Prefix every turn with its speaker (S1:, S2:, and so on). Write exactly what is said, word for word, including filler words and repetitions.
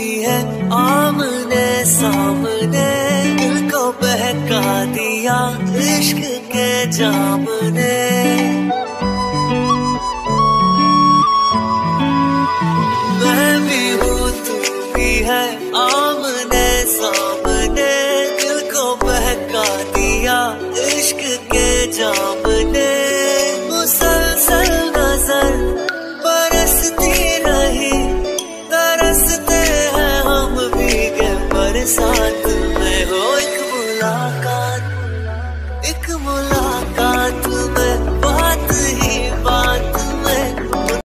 S1: भी है आमने सामने, दिल को बहका दिया इश्क के जाम ने। मैं भी हूँ तू भी है आमने सामने, दिल को बहका दिया इश्क के जाम ने। मुसलसल नजर बरसती रही, तरसते हैं हम भीगे बरसात